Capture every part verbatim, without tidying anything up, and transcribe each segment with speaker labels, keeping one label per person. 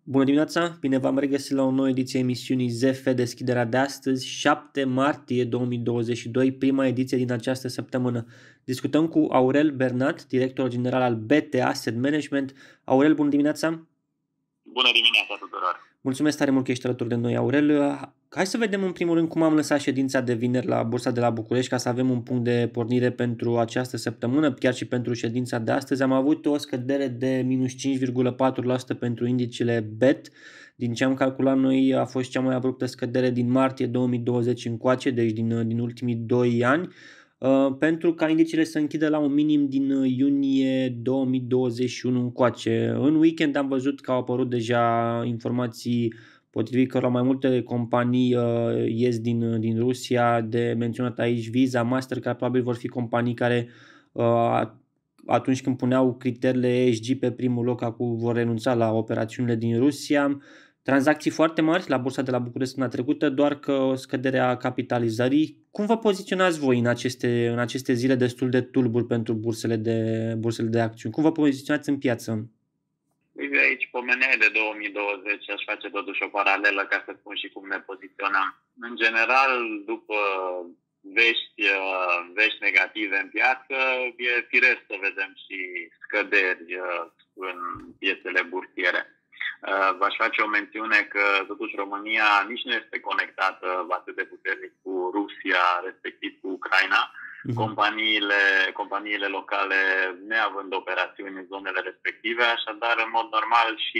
Speaker 1: Bună dimineața! Bine v-am regăsit la o nouă ediție a emisiunii Z F, deschiderea de astăzi, șapte martie două mii douăzeci și doi, prima ediție din această săptămână. Discutăm cu Aurel Bernat, director general al B T Asset Management. Aurel, bună dimineața!
Speaker 2: Bună dimineața tuturor!
Speaker 1: Mulțumesc tare mult că ești alături de noi, Aurel. Hai să vedem în primul rând cum am lăsat ședința de vineri la Bursa de la București, ca să avem un punct de pornire pentru această săptămână, chiar și pentru ședința de astăzi. Am avut o scădere de minus cinci virgulă patru la sută pentru indicele B E T. Din ce am calculat noi, a fost cea mai abruptă scădere din martie două mii douăzeci încoace, deci din, din ultimii doi ani. Uh, pentru ca indicele să închidă la un minim din iunie două mii douăzeci și unu încoace. În weekend am văzut că au apărut deja informații potrivit cărora mai multe companii uh, ies din, din Rusia, de menționat aici Visa, Mastercard, probabil vor fi companii care uh, atunci când puneau criteriile E S G pe primul loc, acum vor renunța la operațiunile din Rusia. Tranzacții foarte mari la Bursa de la București săptămâna trecută, doar că o scădere a capitalizării. Cum vă poziționați voi în aceste, în aceste zile destul de tulburi pentru bursele de, bursele de acțiuni? Cum vă poziționați în piață?
Speaker 2: Uite, aici pomeneai de două mii douăzeci, aș face totuși o paralelă ca să spun și cum ne poziționăm. În general, după vești, vești negative în piață, e firesc să vedem și scăderi în piețele bursiere. V-aș face o mențiune că totuși România nici nu este conectată atât de puternic cu Rusia, respectiv cu Ucraina. Companiile, companiile locale neavând operațiuni în zonele respective, așadar, în mod normal, și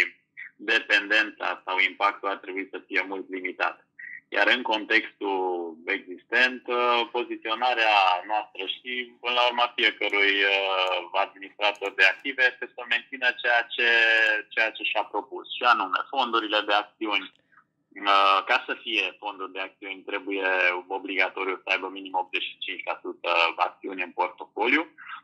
Speaker 2: dependența sau impactul ar trebui să fie mult limitat. Iar în contextul existent, poziționarea noastră și, până la urmă, fiecărui administrator de active este să mențină ceea ce, ceea ce și-a propus, și anume fondurile de acțiuni. Ca să fie fonduri de acțiuni, trebuie obligatoriu să aibă minim optzeci și cinci la sută acțiuni în portofoliu.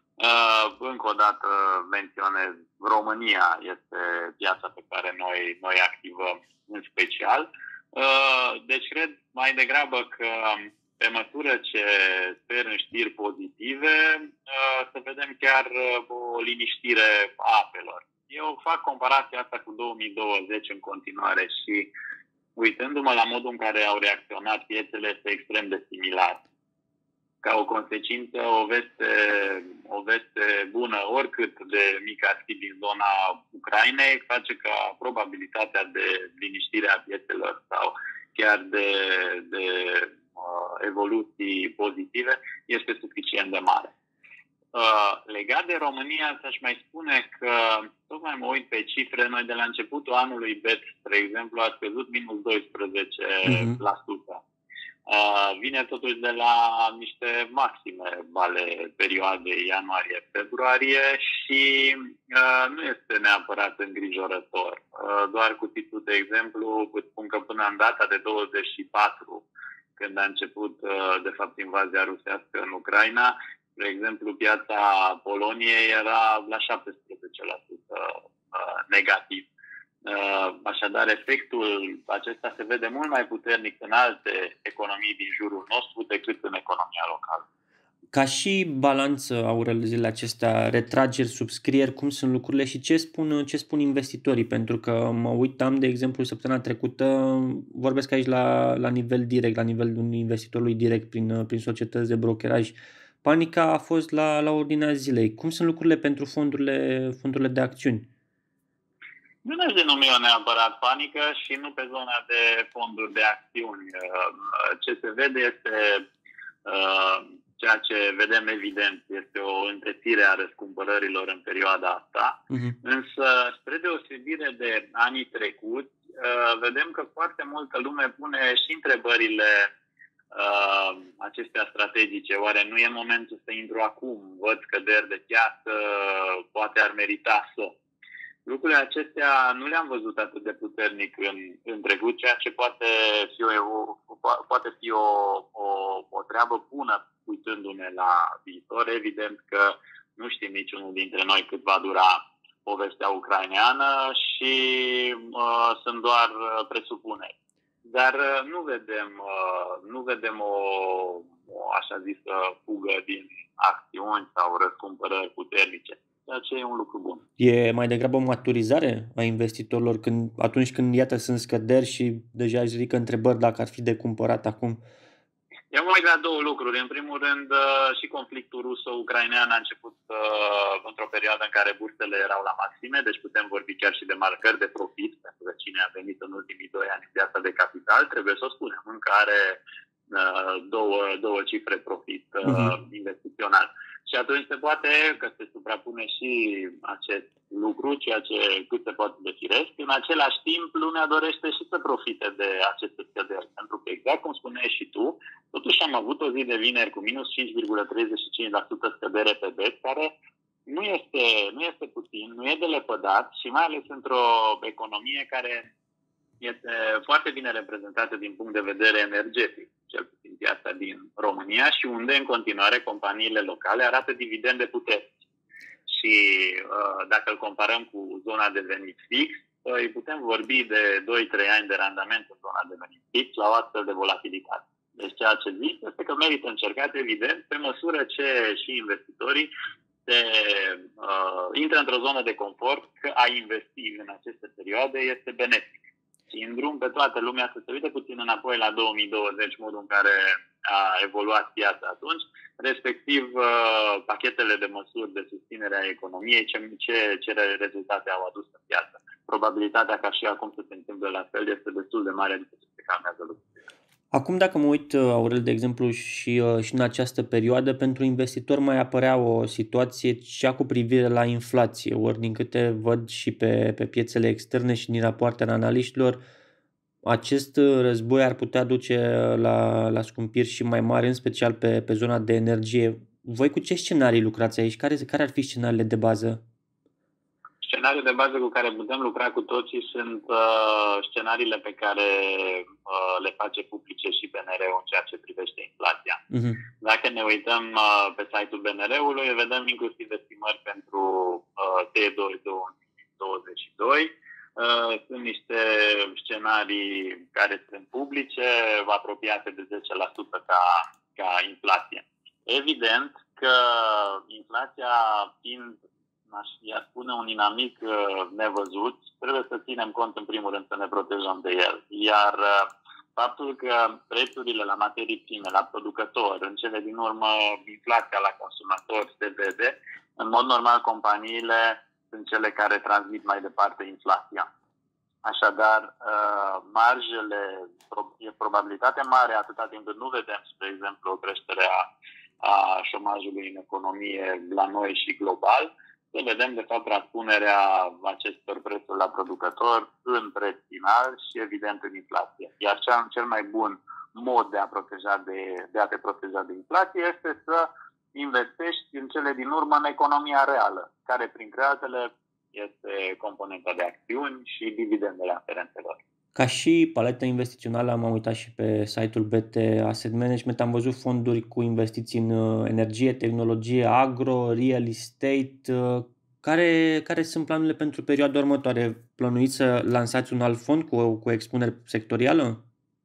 Speaker 2: Încă o dată menționez, România este piața pe care noi, noi activăm în special. Deci cred mai degrabă că pe măsură ce sper în știri pozitive, să vedem chiar o liniștire a apelor. Eu fac comparația asta cu două mii douăzeci în continuare și uitându-mă la modul în care au reacționat piețele, este extrem de similar. Ca o consecință, o veste, o veste bună, oricât de mică ar fi din zona Ucrainei, face ca probabilitatea de liniștire a piețelor sau chiar de, de uh, evoluții pozitive este suficient de mare. Uh, legat de România, să-și mai spune că, tocmai mă uit pe cifre, noi de la începutul anului B E T, spre exemplu, a scăzut minus doisprezece la sută. Uh-huh. Uh, vine totuși de la niște maxime ale perioadei ianuarie-februarie și uh, nu este neapărat îngrijorător. Uh, doar cu titlul de exemplu, îți spun că până în data de douăzeci și patru, când a început, uh, de fapt, invazia rusească în Ucraina, de exemplu, piața Poloniei era la șaptesprezece la sută negativ. Așadar, efectul acesta se vede mult mai puternic în alte economii din jurul nostru decât în economia locală.
Speaker 1: Ca și balanță, Aurel, zilele acestea, retrageri, subscrieri, cum sunt lucrurile și ce spun, ce spun investitorii? Pentru că mă uitam, de exemplu, săptămâna trecută, vorbesc aici la, la nivel direct, la nivelul investitorului direct prin, prin societăți de brokeraj. Panica a fost la, la ordinea zilei. Cum sunt lucrurile pentru fondurile, fondurile de acțiuni?
Speaker 2: Nu aș denumi-o neapărat panică și nu pe zona de fonduri de acțiuni. Ce se vede este, ceea ce vedem evident, este o întrețire a răscumpărărilor în perioada asta. Uh-huh. Însă, spre deosebire de anii trecuți, vedem că foarte multă lume pune și întrebările Uh, acestea strategice. Oare nu e momentul să intru acum? Văd scăderi de piață, poate ar merita să. Lucrurile acestea nu le-am văzut atât de puternic în, în trecut, ceea ce poate fi o, poate fi o, o, o treabă bună uitându-ne la viitor. Evident că nu știm niciunul dintre noi cât va dura povestea ucraineană și uh, sunt doar presupuneri. Dar nu vedem, nu vedem o, o așa zisă fugă din acțiuni sau răscumpărări puternice. ceea ce e un lucru bun.
Speaker 1: E mai degrabă o maturizare a investitorilor când, atunci când, iată, sunt scăderi și deja își ridică întrebări dacă ar fi de cumpărat acum?
Speaker 2: Eu mă uit la două lucruri. În primul rând, și conflictul ruso-ucrainean a început uh, într-o perioadă în care bursele erau la maxime, deci putem vorbi chiar și de marcări de profit, pentru că cine a venit în ultimii doi ani în piața de capital, trebuie să o spunem, în care uh, două, două cifre profit uh, uh-huh. investițional. Și atunci se poate că se suprapune și acest lucru, ceea ce cât se poate de firesc. În același timp, lumea dorește și să profite de aceste scăderi. Pentru că, exact cum spuneai și tu, totuși am avut o zi de vineri cu minus cinci virgulă treizeci și cinci la sută scădere pe B E T, care nu este, nu este puțin, nu e de lepădat și mai ales într-o economie care este foarte bine reprezentată din punct de vedere energetic, cel puțin piața din România, și unde în continuare companiile locale arată dividende puternice. Și uh, dacă îl comparăm cu zona de venit fix, îi putem vorbi de doi trei ani de randament în zona de venit fix la o astfel de volatilitate. Deci ceea ce zic este că merită încercat, evident, pe măsură ce și investitorii se uh, intră într-o zonă de confort, că a investi în aceste perioade este benefic. Și în drum pe toată lumea să se uite puțin înapoi la două mii douăzeci, modul în care a evoluat piața atunci, respectiv uh, pachetele de măsuri de susținere a economiei, ce, ce, ce rezultate au adus în piață. Probabilitatea ca și acum să se întâmple la fel este destul de mare după ce se calmează lucrurile.
Speaker 1: Acum, dacă mă uit, Aurel, de exemplu, și, și în această perioadă, pentru investitor mai apărea o situație cea cu privire la inflație, ori din câte văd și pe, pe piețele externe și din rapoartele analiștilor, acest război ar putea duce la, la scumpiri și mai mari, în special pe, pe zona de energie. Voi cu ce scenarii lucrați aici? Care, care ar fi scenariile de bază?
Speaker 2: Scenariul de bază cu care putem lucra cu toții sunt uh, scenariile pe care uh, le face publice și B N R-ul în ceea ce privește inflația. Uh-huh. Dacă ne uităm uh, pe site-ul B N R-ului, vedem inclusiv estimări pentru uh, T doi două mii douăzeci și doi. Uh, sunt niște scenarii care sunt publice, apropiate de zece la sută ca, ca inflație. Evident că inflația fiind, i-ar spune, un inamic uh, nevăzut, trebuie să ținem cont în primul rând să ne protejăm de el. Iar uh, faptul că prețurile la materii prime, la producător, în cele din urmă inflația la consumator se vede, în mod normal companiile sunt cele care transmit mai departe inflația. Așadar, uh, marjele, e probabilitate mare atâta timp cât nu vedem, spre exemplu, o creștere a, a șomajului în economie la noi și global, să vedem, de fapt, transpunerea acestor prețuri la producător în preț final și, evident, în inflație. Iar cel, cel mai bun mod de a, proteja de, de a te proteja de inflație este să investești în cele din urmă în economia reală, care, printre altele, este componenta de acțiuni și dividendele aferentelor.
Speaker 1: Ca și paletă investițională am uitat și pe site-ul B T Asset Management, am văzut fonduri cu investiții în energie, tehnologie, agro, real estate. Care, care sunt planurile pentru perioada următoare? Plănuiți să lansați un alt fond cu, cu expunere sectorială?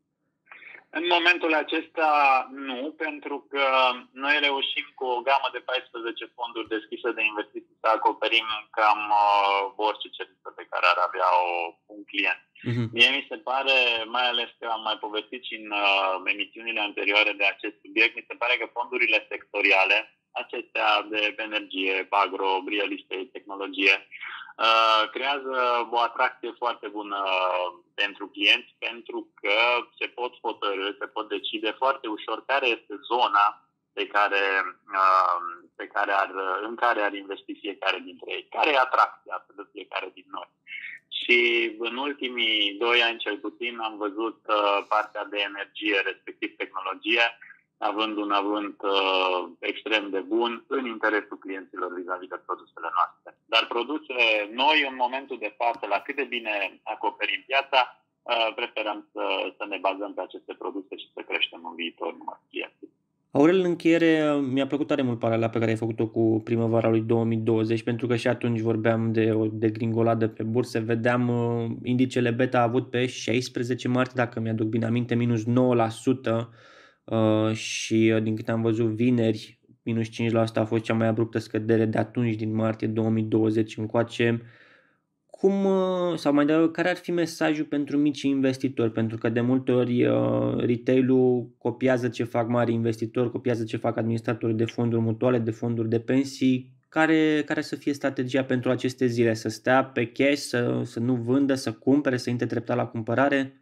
Speaker 2: În momentul acesta nu, pentru că noi reușim cu o gamă de paisprezece fonduri deschise de investiții să acoperim cam uh, orice cerință pe care ar avea o, un client. Uh-huh. Mie mi se pare, mai ales că am mai povestit și în uh, emisiunile anterioare de acest subiect, mi se pare că fondurile sectoriale, acestea de energie, agro, real estate, tehnologie, Uh, creează o atracție foarte bună pentru clienți, pentru că se pot hotărî, se pot decide foarte ușor care este zona pe care, uh, pe care ar, în care ar investi fiecare dintre ei, care e atracția de fiecare din noi. Și în ultimii doi ani, cel puțin, am văzut uh, partea de energie, respectiv tehnologie, având un avânt uh, extrem de bun în interesul clienților vis-a-vis de produsele noastre. Dar produse noi, în momentul de față, la cât de bine acoperim piața, uh, preferăm să, să ne bazăm pe aceste produse și să creștem în viitor numărul clienților.
Speaker 1: Aurel, în încheiere, mi-a plăcut tare mult paralela pe care ai făcut-o cu primăvara lui două mii douăzeci, pentru că și atunci vorbeam de o degringoladă pe burse, vedeam uh, indicele beta a avut pe șaisprezece martie, dacă mi-aduc bine aminte, minus nouă la sută. Uh, și uh, din câte am văzut vineri, minus cinci la sută a fost cea mai abruptă scădere de atunci, din martie două mii douăzeci încoace. Cum, sau mai degrabă, care ar fi mesajul pentru micii investitori? Pentru că de multe ori retail-ul copiază ce fac mari investitori, copiază ce fac administratori de fonduri mutuale, de fonduri de pensii. Care, care să fie strategia pentru aceste zile? Să stea pe cash, să, să nu vândă, să cumpere, să intre treptat la cumpărare?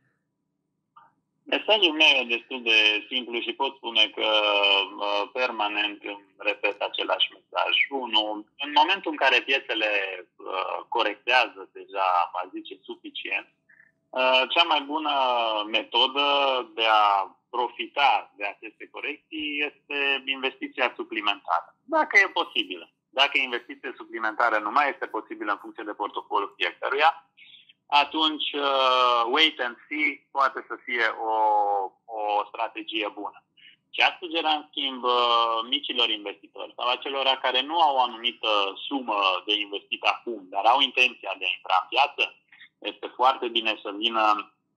Speaker 2: Mesajul meu e destul de simplu și pot spune că uh, permanent îmi repet același mesaj. Unu, în momentul în care piețele uh, corectează deja, aș zice, suficient, uh, cea mai bună metodă de a profita de aceste corecții este investiția suplimentară, dacă e posibilă. Dacă investiția suplimentară nu mai este posibilă în funcție de portofoliul fiecăruia, atunci uh, wait and see poate să fie o, o strategie bună. Ce ar sugera, în schimb, uh, micilor investitori sau acelora care nu au o anumită sumă de investit acum, dar au intenția de a intra în piață, este foarte bine să vină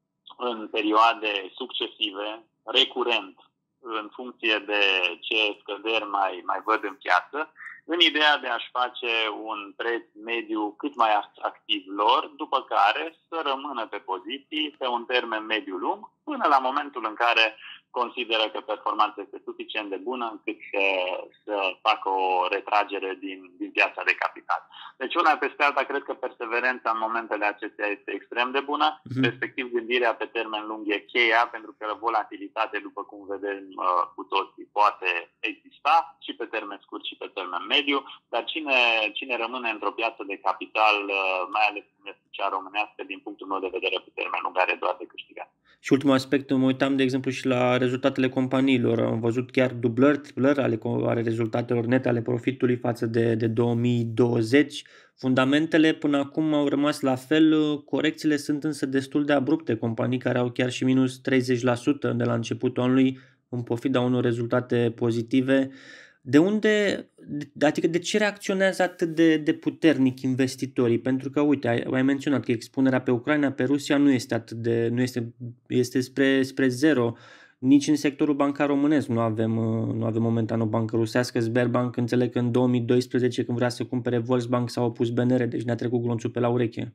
Speaker 2: în perioade succesive, recurent, în funcție de ce scăderi mai, mai văd în piață, în ideea de a-și face un preț mediu cât mai atractiv lor, după care să rămână pe poziții pe un termen mediu-lung, până la momentul în care consideră că performanța este suficient de bună încât să, să facă o retragere din, din piața de capital. Deci una peste alta, cred că perseverența în momentele acestea este extrem de bună, mm-hmm. respectiv gândirea pe termen lung e cheia, pentru că volatilitate, după cum vedem uh, cu toții, poate exista și pe termen scurt și pe termen mediu, dar cine, cine rămâne într-o piață de capital, uh, mai ales cum este cea românească, din punctul meu de vedere, pe termen lung are doar de câștigat.
Speaker 1: Și ultimul aspect, mă uitam, de exemplu, și la rezultatele companiilor. Am văzut chiar dublări, triplări ale, ale rezultatelor nete, ale profitului față de, de două mii douăzeci. Fundamentele până acum au rămas la fel, corecțiile sunt însă destul de abrupte. Companii care au chiar și minus treizeci la sută de la începutul anului, în pofida unor rezultate pozitive. De unde, adică de ce reacționează atât de, de puternic investitorii? Pentru că, uite, ai, ai menționat că expunerea pe Ucraina, pe Rusia nu este atât de, nu este, este spre, spre zero. Nici în sectorul bancar românesc nu avem, nu avem momentan o bancă rusească. Sberbank, înțeleg că în două mii doisprezece, când vrea să cumpere Volksbank, s-a opus B N R, deci ne-a trecut glonțul pe la ureche.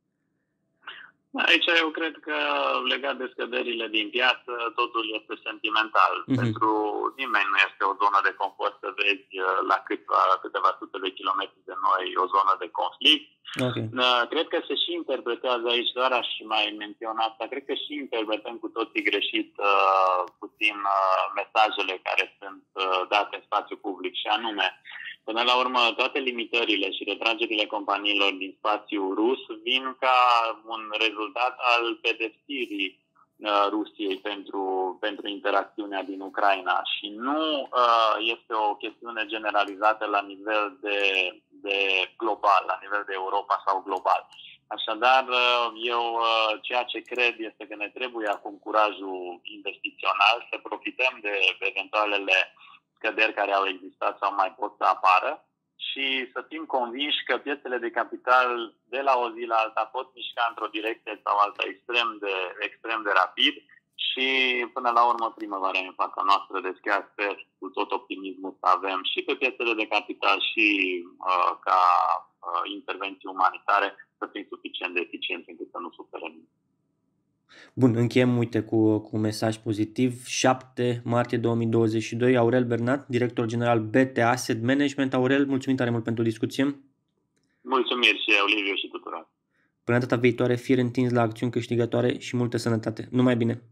Speaker 2: Aici eu cred că, legat de scăderile din piață, totul este sentimental. Uh-huh. Pentru nimeni nu este o zonă de confort să vezi la câteva, câteva sute de kilometri de noi o zonă de conflict. Okay. Cred că se și interpretează aici, doar aș mai menționa asta, cred că și interpretăm cu toții greșit uh, puțin uh, mesajele care sunt uh, date în spațiu public, și anume, până la urmă, toate limitările și retragerile companiilor din spațiul rus vin ca un rezultat al pedepsirii uh, Rusiei pentru, pentru interacțiunea din Ucraina și nu uh, este o chestiune generalizată la nivel de, de global, la nivel de Europa sau global. Așadar, eu ceea ce cred este că ne trebuie acum curajul investițional să profităm de eventualele scăderi care au existat sau mai pot să apară și să fim convinși că piețele de capital de la o zi la alta pot mișca într-o direcție sau alta extrem de, extrem de rapid și până la urmă primăvara în fața noastră, deci chiar sper cu tot optimismul să avem și pe piețele de capital și uh, ca uh, intervenții umanitare să fim suficient de eficienți încât să nu suferăm.
Speaker 1: Bun, încheiem, uite, cu, cu un mesaj pozitiv. șapte martie două mii douăzeci și doi, Aurel Bernat, director general B T Asset Management. Aurel, mulțumim tare mult pentru discuție.
Speaker 2: Mulțumiri și eu, Liviu, și tuturor.
Speaker 1: Până data viitoare, fir întins la acțiuni câștigătoare și multă sănătate. Numai bine!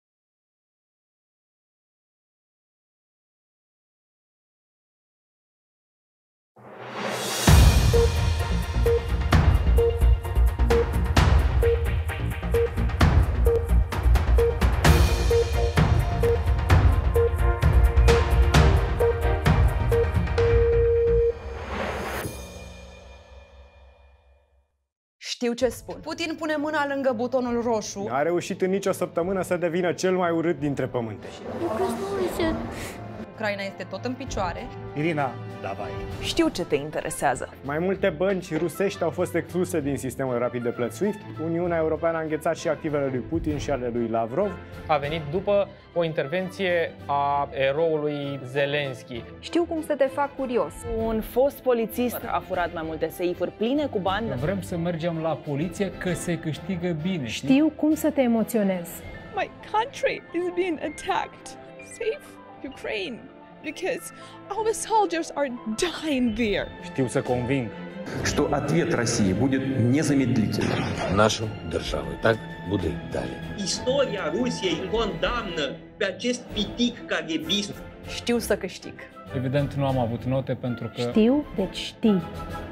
Speaker 3: Știu ce spun. Putin pune mâna lângă butonul roșu.
Speaker 4: N-a reușit în nicio săptămână să devină cel mai urât dintre pământe.
Speaker 3: Ucraina este tot în picioare.
Speaker 4: Irina, davai.
Speaker 5: Știu ce te interesează.
Speaker 4: Mai multe bănci rusești au fost excluse din sistemul rapid de plăți SWIFT. Uniunea Europeană a înghețat și activele lui Putin și ale lui Lavrov.
Speaker 6: A venit după o intervenție a eroului Zelensky.
Speaker 5: Știu cum să te fac curios. Un fost polițist a furat mai multe seifuri pline cu bani.
Speaker 7: Vrem să mergem la poliție că se câștigă bine.
Speaker 8: Știu cum să te emoționezi.
Speaker 9: My country is being attacked. Save Ukraine, because our soldiers are dying there.
Speaker 4: Știu să conving.
Speaker 10: Что ответ России будет незамедлительным.
Speaker 11: Нашу державу так буде й далі.
Speaker 12: Istoria Rusiei condamnă pe acest pitic caghebist.
Speaker 3: Știu să câștig.
Speaker 7: Evident nu am avut note pentru că...
Speaker 8: Știu, deci știi.